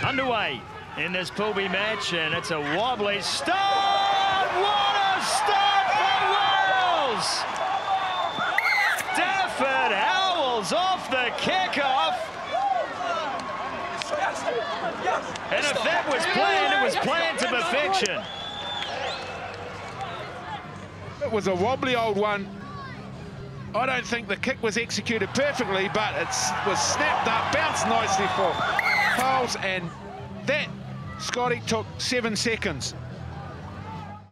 Underway in this Pool B match, and it's a wobbly start. What a start for Wales! Dafydd Howells off the kickoff. And if that was planned, it was planned to perfection. It was a wobbly old one. I don't think the kick was executed perfectly, but it was snapped up, bounced nicely for Howells, and that, Scotty, took 7 seconds.